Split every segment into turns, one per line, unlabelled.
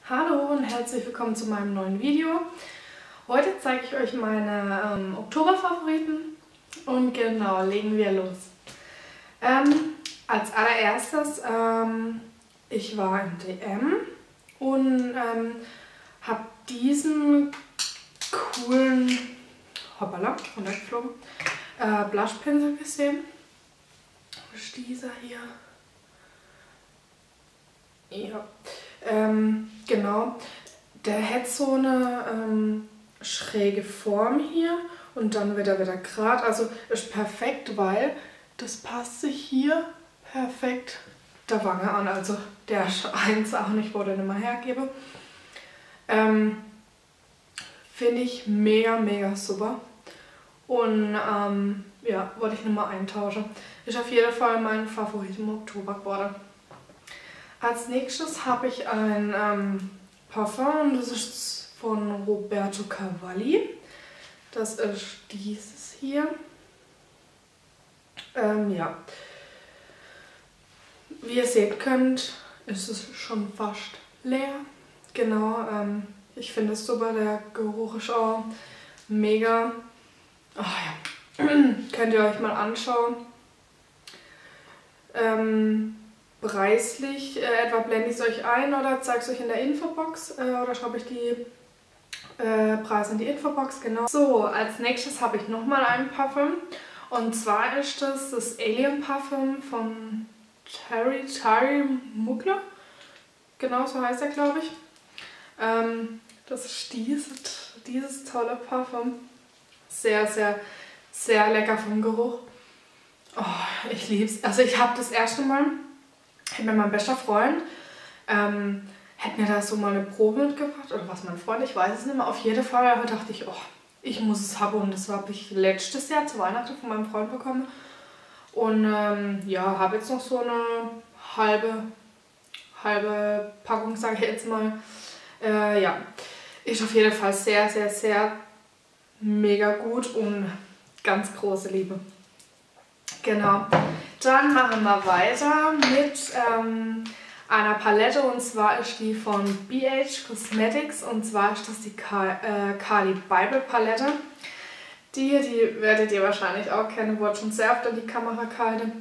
Hallo und herzlich willkommen zu meinem neuen Video. Heute zeige ich euch meine Oktoberfavoriten und genau, legen wir los. Als allererstes, ich war im DM und habe diesen coolen, hoppala, runtergeflogen, Blushpinsel gesehen. Wo ist dieser hier? Ja, genau. Der hat so eine schräge Form hier und dann wird er wieder gerade. Also ist perfekt, weil das passt sich hier perfekt der Wange an. Also der ist eins auch nicht, wo ich nicht mehr hergebe. Finde ich mega, mega super. Und ja, wollte ich nicht mal eintauschen. Ist auf jeden Fall mein Favorit im Oktober geworden. Als nächstes habe ich ein Parfum und das ist von Roberto Cavalli. Das ist dieses hier. Ja. Wie ihr sehen könnt, ist es schon fast leer. Genau, ich finde es super, der Geruch ist auch mega. Oh ja, könnt ihr euch mal anschauen. Preislich, etwa blende ich es euch ein oder zeige es euch in der Infobox oder schreibe ich die Preise in die Infobox, genau. So, als nächstes habe ich nochmal ein Parfüm und zwar ist das Alien Parfüm von Thierry Mugler, genau so heißt er, glaube ich. Das ist dieses tolle Parfüm, sehr, sehr, sehr lecker vom Geruch. Oh, ich liebe es. Also ich habe das erste Mal mit meinem bester Freund, hat mir da so mal eine Probe mitgebracht, oder was mein Freund, ich weiß es nicht mehr. Auf jeden Fall dachte ich, oh, ich muss es haben und das habe ich letztes Jahr zu Weihnachten von meinem Freund bekommen. Und ja, habe jetzt noch so eine halbe Packung, sage ich jetzt mal. Ja, ist auf jeden Fall sehr, sehr, sehr mega gut und ganz große Liebe. Genau. Dann machen wir weiter mit einer Palette und zwar ist die von BH Cosmetics und zwar ist das die Kali Bible Palette. Die werdet ihr wahrscheinlich auch kennen, wurde schon sehr oft in die Kamera gehalten.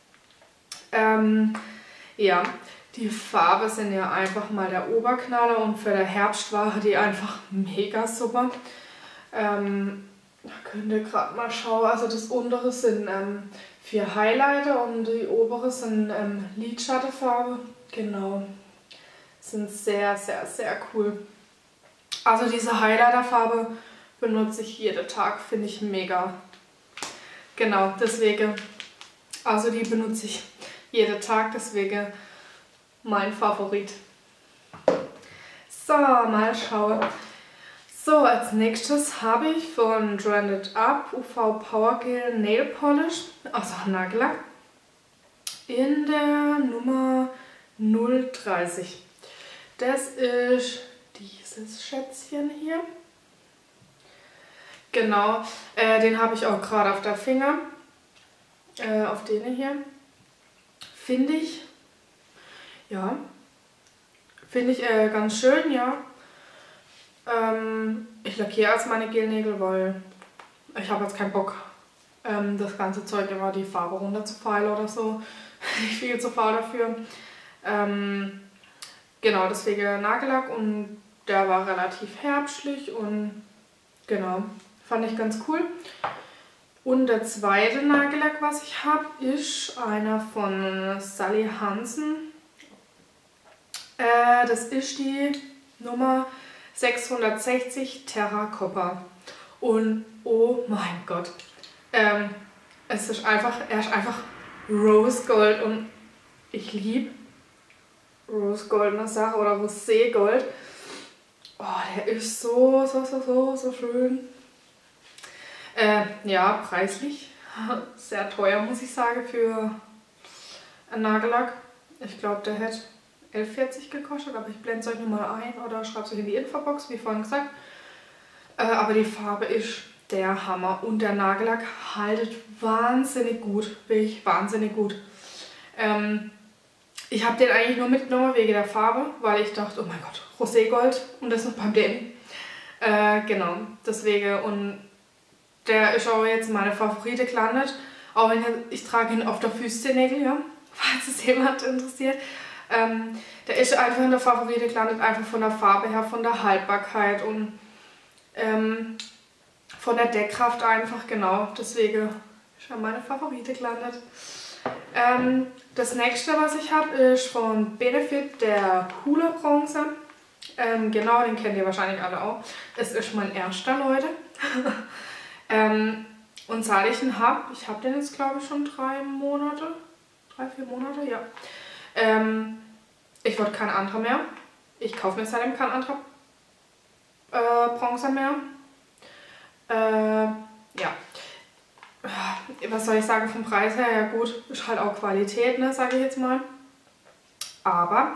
Ja, die Farbe sind ja einfach mal der Oberknaller und für den Herbst war die einfach mega super. Da könnt ihr gerade mal schauen, also das untere sind 4 Highlighter und die obere sind Lidschattenfarbe. Genau, sind sehr, sehr, sehr cool. Also diese Highlighterfarbe benutze ich jeden Tag, finde ich mega. Genau, deswegen, also die benutze ich jeden Tag, deswegen mein Favorit. So, mal schauen. So, als nächstes habe ich von Branded Up UV Power Gel Nail Polish, also Nagellack, in der Nummer 030. Das ist dieses Schätzchen hier. Genau, den habe ich auch gerade auf der Finger, auf den hier. Finde ich, ja, finde ich ganz schön, ja. Ich lackiere erst meine Gelnägel, weil ich habe jetzt keinen Bock, das ganze Zeug immer die Farbe runterzufeilen oder so. Ich viel zu faul dafür. Genau, deswegen Nagellack und der war relativ herbstlich und genau, fand ich ganz cool. Und der zweite Nagellack, was ich habe, ist einer von Sally Hansen. Das ist die Nummer 660 Terra Copper. Und oh mein Gott, er ist einfach Rose Gold und ich liebe Rose Goldene Sache oder Rosé Gold. Oh, der ist so schön. Ja, preislich sehr teuer, muss ich sagen, für einen Nagellack. Ich glaube, der hätte 11,40 gekostet, aber ich blende es euch nochmal ein oder schreibe es euch in die Infobox, wie vorhin gesagt. Aber die Farbe ist der Hammer und der Nagellack haltet wahnsinnig gut, wirklich wahnsinnig gut. Ich habe den eigentlich nur mitgenommen wegen der Farbe, weil ich dachte, oh mein Gott, Roségold und das noch beim DM. Genau, deswegen. Und der ist auch jetzt meine Favorite gelandet. Auch wenn ich trage ihn auf der Füßzehennägel, ja, falls es jemand interessiert. Der ist einfach in der Favorite gelandet, einfach von der Farbe her, von der Haltbarkeit und von der Deckkraft einfach, genau. Deswegen ist er meine Favorite gelandet. Das nächste, was ich habe, ist von Benefit der Hula Bronze. Genau, den kennt ihr wahrscheinlich alle auch. Es ist mein erster, Leute. Und seit ich ihn habe, ich habe den jetzt glaube ich schon 3 Monate, 3-4 Monate, ja. Ich wollte kein anderer mehr. Ich kaufe mir seitdem kein anderer Bronzer mehr. Ja. Was soll ich sagen vom Preis her? Ja gut, ist halt auch Qualität, ne, sage ich jetzt mal. Aber,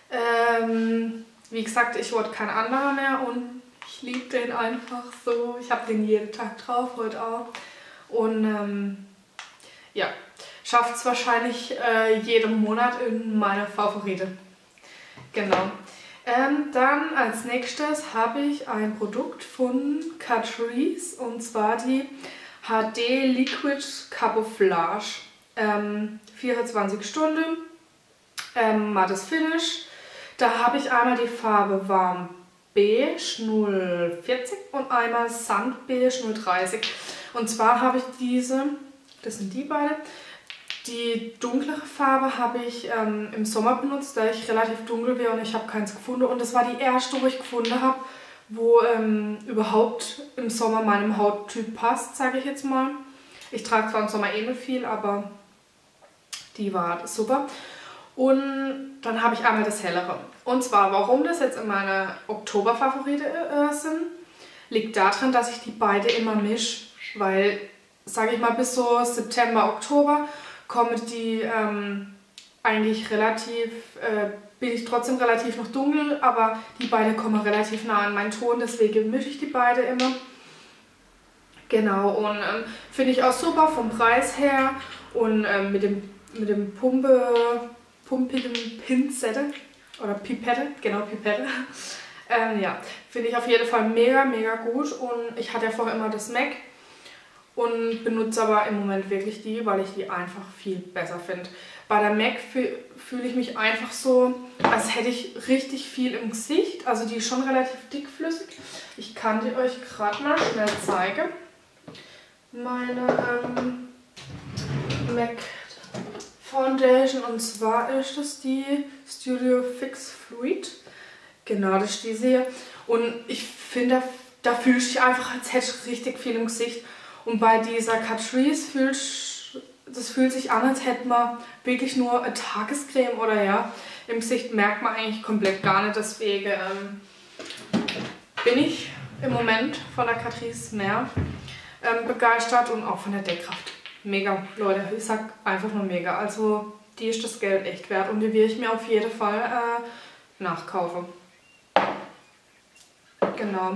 wie gesagt, ich wollte kein anderer mehr und ich liebe den einfach so. Ich habe den jeden Tag drauf, heute auch. Und ja, schafft es wahrscheinlich jeden Monat in meine Favorite. Genau. Dann als nächstes habe ich ein Produkt von Catrice und zwar die HD Liquid Camouflage. 24 Stunden, mattes Finish. Da habe ich einmal die Farbe Warm Beige 040 und einmal Sand Beige 030. Und zwar habe ich diese, das sind die beide. Die dunklere Farbe habe ich im Sommer benutzt, da ich relativ dunkel wäre und ich habe keins gefunden. Und das war die erste, wo ich gefunden habe, wo überhaupt im Sommer meinem Hauttyp passt, sage ich jetzt mal. Ich trage zwar im Sommer eh nicht viel, aber die war super. Und dann habe ich einmal das hellere. Und zwar, warum das jetzt in meiner Oktober-Favorite sind, liegt daran, dass ich die beide immer mische. Weil, sage ich mal, bis so September, Oktober kommen die eigentlich relativ, bin ich trotzdem relativ noch dunkel, aber die beide kommen relativ nah an meinen Ton, deswegen mische ich die beide immer. Genau, und finde ich auch super vom Preis her und mit dem pumpigen Pinzette oder Pipette, genau Pipette. Ja, finde ich auf jeden Fall mega, mega gut und ich hatte ja vorher immer das MAC. Und benutze aber im Moment wirklich die, weil ich die einfach viel besser finde. Bei der MAC fühle ich mich einfach so, als hätte ich richtig viel im Gesicht. Also die ist schon relativ dickflüssig. Ich kann die euch gerade mal schnell zeigen. Meine MAC Foundation, und zwar ist das die Studio Fix Fluid. Genau, das ist diese hier. Und ich finde, da fühle ich mich einfach, als hätte ich richtig viel im Gesicht. Und bei dieser Catrice fühlt sich an, als hätte man wirklich nur eine Tagescreme oder ja. Im Gesicht merkt man eigentlich komplett gar nicht. Deswegen bin ich im Moment von der Catrice mehr begeistert und auch von der Deckkraft. Mega, Leute, ich sag einfach nur mega. Also die ist das Geld echt wert und die will ich mir auf jeden Fall nachkaufen. Genau.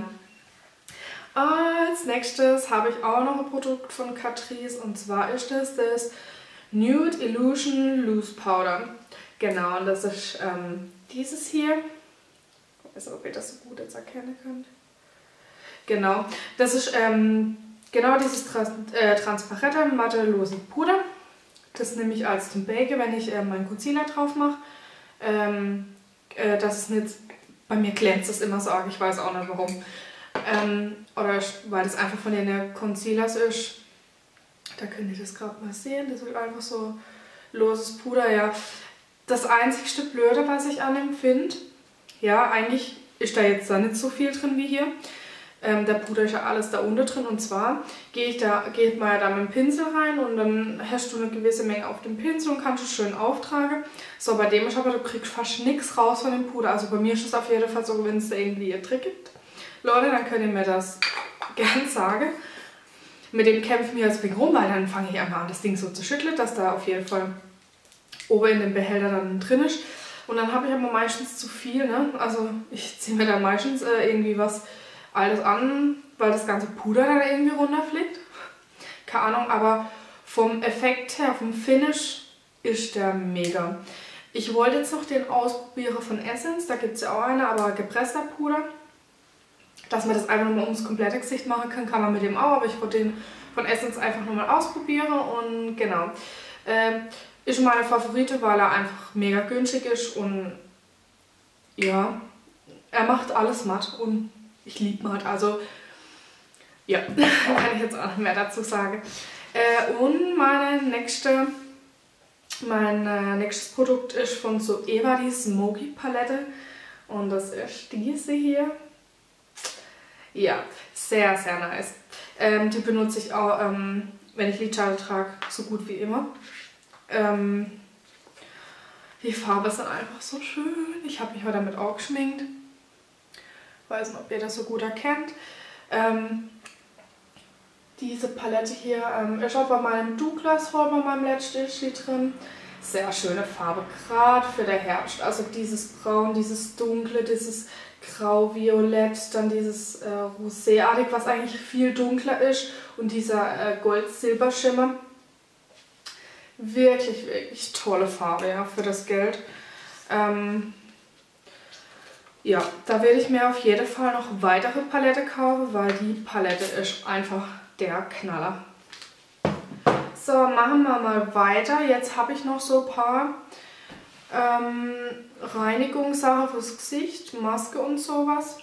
Als nächstes habe ich auch noch ein Produkt von Catrice und zwar ist das Nude Illusion Loose Powder. Genau, und das ist dieses hier. Ich weiß nicht, ob ihr das so gut jetzt erkennen könnt. Genau, das ist genau dieses transparente, matte, lose Puder. Das nehme ich als zum Bake, wenn ich meinen Concealer drauf mache. Das ist nicht, bei mir glänzt das immer so arg, ich weiß auch nicht warum. Oder weil das einfach von den Concealers ist. Da könnt ihr das gerade mal sehen. Das ist einfach so loses Puder. Ja. Das einzigste Blöde, was ich an dem finde, ja, eigentlich ist da jetzt da nicht so viel drin wie hier. Der Puder ist ja alles da unten drin. Und zwar geht man ja da mit dem Pinsel rein und dann hast du eine gewisse Menge auf dem Pinsel und kannst es schön auftragen. So, bei dem ist aber, du kriegst fast nichts raus von dem Puder. Also bei mir ist es auf jeden Fall so, wenn es da irgendwie einen Trick gibt. Leute, dann könnt ihr mir das gern sagen. Mit dem kämpfen wir jetzt wegen rum, weil dann fange ich einmal an, das Ding so zu schütteln, dass da auf jeden Fall oben in dem Behälter dann drin ist. Und dann habe ich aber meistens zu viel, ne? Also ich ziehe mir dann meistens irgendwie was alles an, weil das ganze Puder dann irgendwie runterfliegt. Keine Ahnung, aber vom Effekt her, vom Finish ist der mega. Ich wollte jetzt noch den ausprobieren von Essence, da gibt es ja auch eine, aber gepresster Puder. Dass man das einfach nochmal ums komplette Gesicht machen kann, kann man mit dem auch, aber ich wollte den von Essence einfach nochmal ausprobieren und genau. Ist meine Favorite, weil er einfach mega günstig ist und ja, er macht alles matt und ich liebe matt, also ja, kann ich jetzt auch noch mehr dazu sagen. Und mein nächstes Produkt ist von Zoeva, die Smoky Palette und das ist diese hier. Ja, sehr, sehr nice. Die benutze ich auch, wenn ich Lidschatten trage, so gut wie immer. Die Farbe ist dann einfach so schön. Ich habe mich heute damit auch geschminkt. Weiß nicht, ob ihr das so gut erkennt. Diese Palette hier ist auch bei meinem Douglas Haul, bei meinem letzten Sheet drin. Sehr schöne Farbe, gerade für den Herbst. Also dieses Braun, dieses Dunkle, dieses Grau-Violett, dann dieses Roséartig, was eigentlich viel dunkler ist. Und dieser Gold-Silber-Schimmer. Wirklich, wirklich tolle Farbe, ja, für das Geld. Ja, da werde ich mir auf jeden Fall noch weitere Palette kaufen, weil die Palette ist einfach der Knaller. So, machen wir mal weiter. Jetzt habe ich noch so ein paar Reinigungssachen fürs Gesicht, Maske und sowas.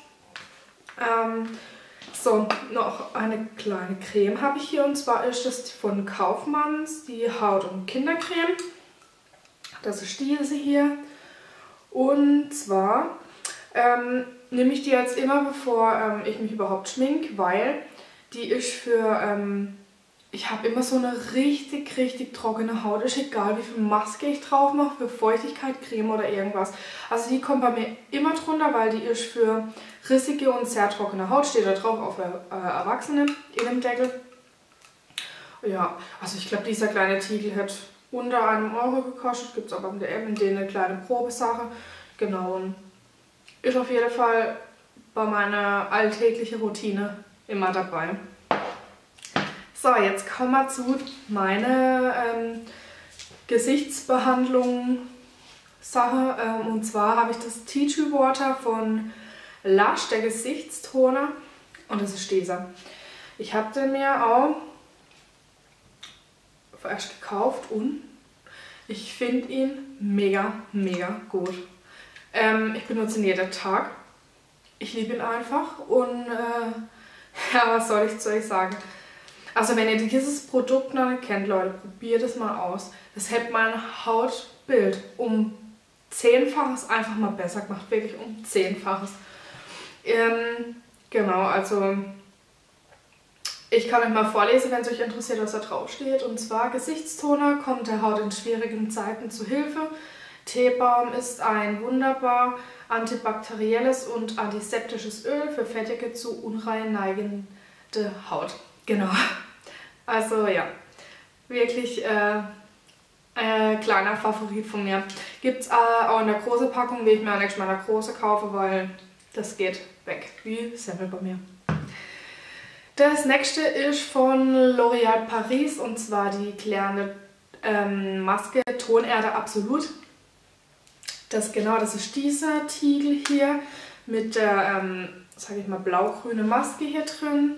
So, noch eine kleine Creme habe ich hier und zwar ist das von Kaufmanns, die Haut- und Kindercreme. Das ist diese hier. Und zwar nehme ich die jetzt immer, bevor ich mich überhaupt schminke, weil die ist für, ich habe immer so eine richtig, richtig trockene Haut. Ist egal, wie viel Maske ich drauf mache, für Feuchtigkeit, Creme oder irgendwas. Also die kommt bei mir immer drunter, weil die ist für rissige und sehr trockene Haut. Steht da drauf auf Erwachsene in dem Deckel. Ja, also ich glaube, dieser kleine Tiegel hat unter €1 gekostet. Gibt es auch beim DM in denen eine kleine Probesache. Genau, und ist auf jeden Fall bei meiner alltäglichen Routine immer dabei. So, jetzt kommen wir zu meiner Gesichtsbehandlung-Sache. Und zwar habe ich das Tea Tree Water von Lush, der Gesichtstoner. Und das ist dieser. Ich habe den mir auch erst gekauft und ich finde ihn mega, mega gut. Ich benutze ihn jeden Tag. Ich liebe ihn einfach und ja, was soll ich zu euch sagen? Also wenn ihr dieses Produkt noch nicht kennt, Leute, probiert es mal aus. Das hätte mein Hautbild um 10-faches einfach mal besser gemacht, wirklich um 10-faches. Genau, also ich kann euch mal vorlesen, wenn es euch interessiert, was da drauf steht. Und zwar Gesichtstoner kommt der Haut in schwierigen Zeiten zu Hilfe. Teebaum ist ein wunderbar antibakterielles und antiseptisches Öl für fettige zu unrein neigende Haut. Genau. Also ja, wirklich kleiner Favorit von mir. Gibt es auch in der großen Packung, will ich mir nächstes Mal eine große kaufen, weil das geht weg wie Semmel bei mir. Das nächste ist von L'Oréal Paris und zwar die klärende Maske Tonerde Absolut. Das ist dieser Tiegel hier mit der, sag ich mal, blau-grüne Maske hier drin.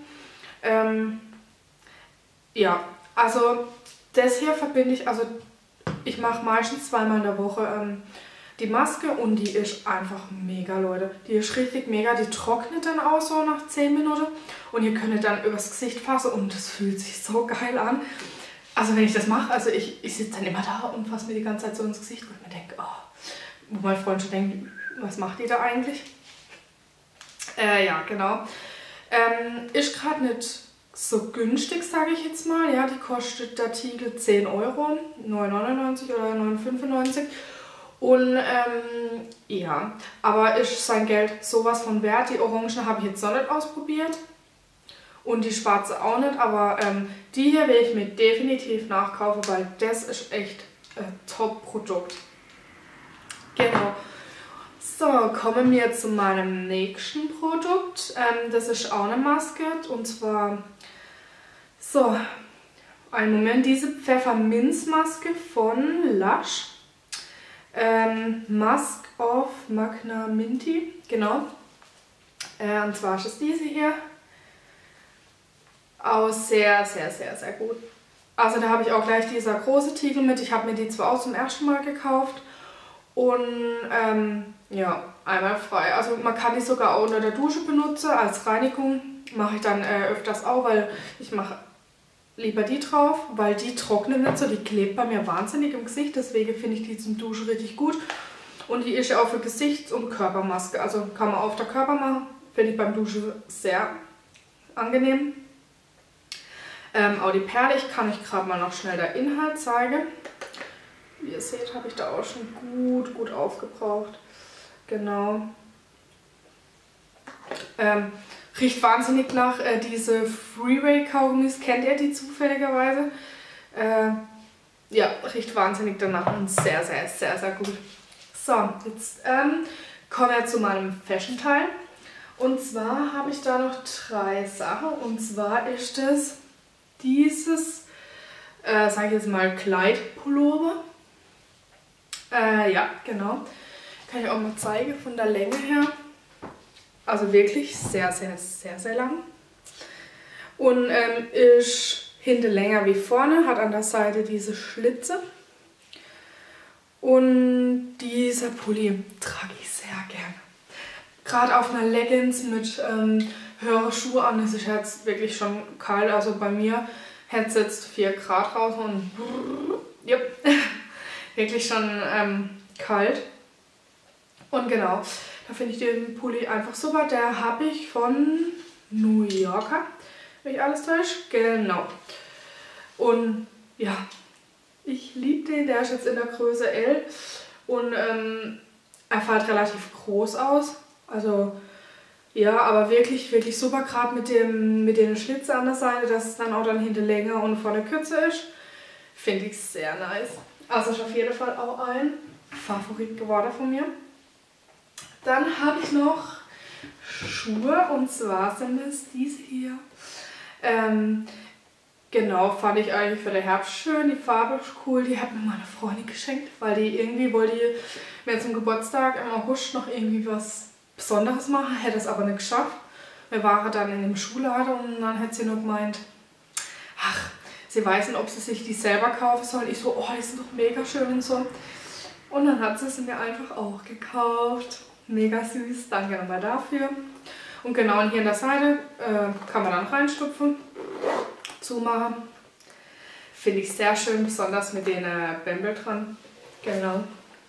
Ja, also das hier verbinde ich, also ich mache meistens zweimal in der Woche die Maske und die ist einfach mega, Leute. Die ist richtig mega, die trocknet dann auch so nach 10 Minuten und ihr könnt dann übers Gesicht fassen und das fühlt sich so geil an. Also wenn ich das mache, also ich sitze dann immer da und fasse mir die ganze Zeit so ins Gesicht, wo ich mir denke, oh, wo mein Freund schon denkt, was macht die da eigentlich? Ja, genau. Ist gerade nicht so günstig, sage ich jetzt mal. Ja, die kostet der Tiegel 10 €, 9,99 oder 9,95. Und ja, aber ist sein Geld sowas von wert. Die Orangen habe ich jetzt noch nicht ausprobiert. Und die schwarze auch nicht, aber die hier will ich mir definitiv nachkaufen, weil das ist echt ein Top-Produkt. Genau. So, kommen wir zu meinem nächsten Produkt. Das ist auch eine Maske und zwar, so, einen Moment, diese Pfefferminzmaske von Lush. Mask of Magna Minty, genau. Und zwar ist es diese hier. Auch sehr, sehr, sehr, sehr gut. Also da habe ich auch gleich dieser große Tiegel mit. Ich habe mir die zwar auch zum ersten Mal gekauft. Und ja, einwandfrei. Also man kann die sogar auch unter der Dusche benutzen. Als Reinigung mache ich dann öfters auch, weil ich mache lieber die drauf, weil die trocknet nicht so. Die klebt bei mir wahnsinnig im Gesicht. Deswegen finde ich die zum Duschen richtig gut. Und die ist ja auch für Gesichts- und Körpermaske. Also kann man auf der Körper machen. Finde ich beim Duschen sehr angenehm. Auch die Perle, ich kann euch gerade mal noch schnell den Inhalt zeigen. Wie ihr seht, habe ich da auch schon gut aufgebraucht. Genau. Riecht wahnsinnig nach diese Freeway-Kaugummis. Kennt ihr die zufälligerweise? Ja, riecht wahnsinnig danach und sehr, sehr, sehr, sehr gut. So, jetzt kommen wir zu meinem Fashion-Teil. Und zwar habe ich da noch 3 Sachen. Und zwar ist es dieses, sage ich jetzt mal, Kleidpullover. Ja, genau. Kann ich auch mal zeigen von der Länge her. Also wirklich sehr, sehr, sehr, sehr lang. Und ist hinten länger wie vorne, hat an der Seite diese Schlitze. Und dieser Pulli trage ich sehr gerne. Gerade auf einer Leggings mit höheren Schuhen an, es ist jetzt wirklich schon kalt. Also bei mir hat es jetzt 4 Grad raus und yep, wirklich schon kalt. Und genau, da finde ich den Pulli einfach super. Der habe ich von New Yorker, wenn ich alles täusche. Genau. Und ja, ich liebe den. Der ist jetzt in der Größe L. Und er fällt relativ groß aus. Also ja, aber wirklich, wirklich super. Gerade mit den Schlitz an der Seite, dass es dann auch dann hinten länger und vorne kürzer ist. Finde ich sehr nice. Also ist auf jeden Fall auch ein Favorit geworden von mir. Dann habe ich noch Schuhe und zwar sind es diese hier. Genau, fand ich eigentlich für den Herbst schön. Die Farbe ist cool. Die hat mir meine Freundin geschenkt, weil die irgendwie wollte mir zum Geburtstag im August noch irgendwie was Besonderes machen. Hätte es aber nicht geschafft. Wir waren dann in dem Schuhladen und dann hat sie nur gemeint, ach, sie weiß nicht, ob sie sich die selber kaufen soll. Ich so, oh, die sind doch mega schön und so. Und dann hat sie mir einfach auch gekauft. Mega süß, danke nochmal dafür. Und genau, und hier an der Seite kann man dann reinstupfen, zumachen. Finde ich sehr schön, besonders mit den Bämbel dran. Genau.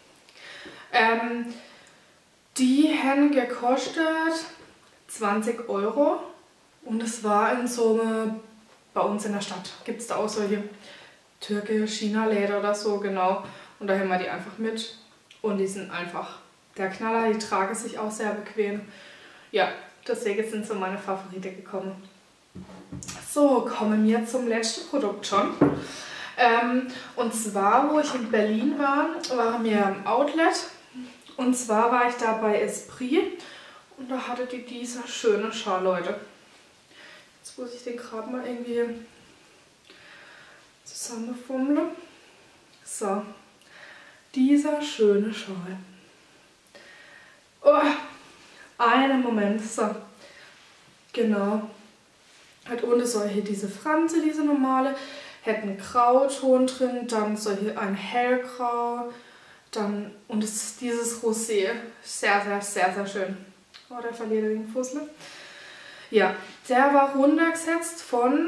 Die haben gekostet 20 € und es war in so einem, bei uns in der Stadt gibt es da auch solche Türke-China-Läder oder so, genau. Und da haben wir die einfach mit und die sind einfach der Knaller, die tragen sich auch sehr bequem. Ja, deswegen sind so meine Favoriten gekommen. So, kommen wir zum letzten Produkt schon. Und zwar, wo ich in Berlin war, waren wir im Outlet. Und zwar war ich da bei Esprit und da hatte die dieser schöne Schal, Leute. Jetzt muss ich den gerade mal irgendwie zusammenfummeln. So, dieser schöne Schal. Oh, einen Moment, so, genau. Hat unten solche diese Franze, diese normale, hat einen Grauton drin, dann solche ein hellgrau, dann und es ist dieses Rosé, sehr, sehr, sehr, sehr schön. Oh, der verliert den Fussel. Ja, der war runtergesetzt von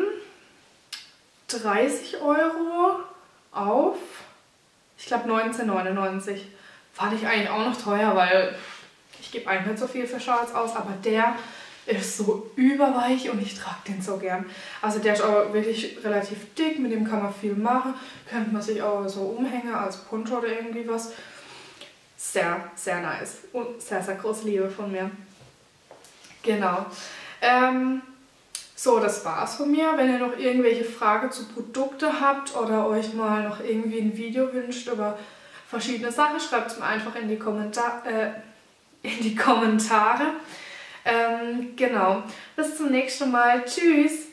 30 € auf, ich glaube 19,99 €. Fand ich eigentlich auch noch teuer, weil ich gebe eigentlich nicht so viel für Schals aus, aber der ist so überweich und ich trage den so gern. Also der ist auch wirklich relativ dick, mit dem kann man viel machen. Könnte man sich auch so umhängen als Poncho oder irgendwie was. Sehr, sehr nice und sehr, sehr große Liebe von mir. Genau. So, das war's von mir. Wenn ihr noch irgendwelche Fragen zu Produkten habt oder euch mal noch irgendwie ein Video wünscht über verschiedene Sachen, schreibt es mir einfach in die Kommentare. Genau. Bis zum nächsten Mal. Tschüss!